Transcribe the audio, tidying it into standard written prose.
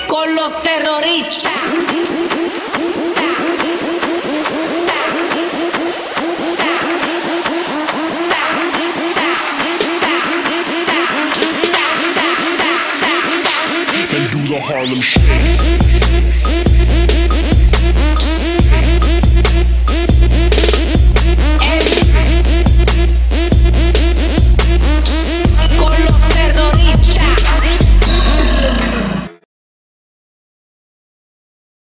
con los terroristas. And do the Harlem Shake.